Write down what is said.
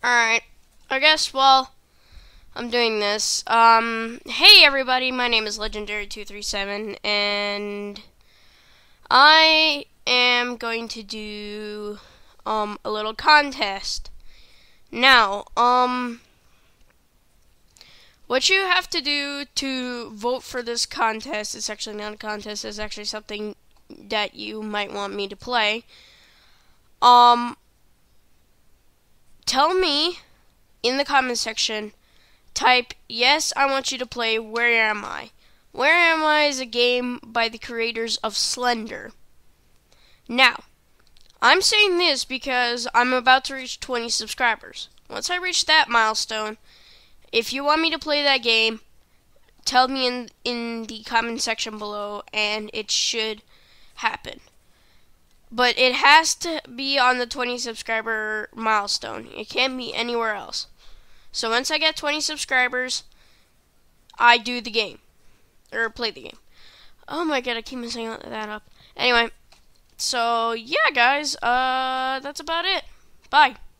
Alright. I guess, well, I'm doing this. Hey everybody, my name is Legendary237, and I am going to do, a little contest. Now, what you have to do to vote for this contest, it's actually not a contest, it's actually something that you might want me to play. Tell me in the comment section, type, yes, I want you to play Where Am I? Where Am I is a game by the creators of Slender. Now, I'm saying this because I'm about to reach 20 subscribers. Once I reach that milestone, if you want me to play that game, tell me in the comment section below, and it should happen. But it has to be on the 20 subscriber milestone. It can't be anywhere else. So once I get 20 subscribers, I do the game. Or play the game. Oh my god, I keep messing that up. Anyway, so yeah guys, that's about it. Bye.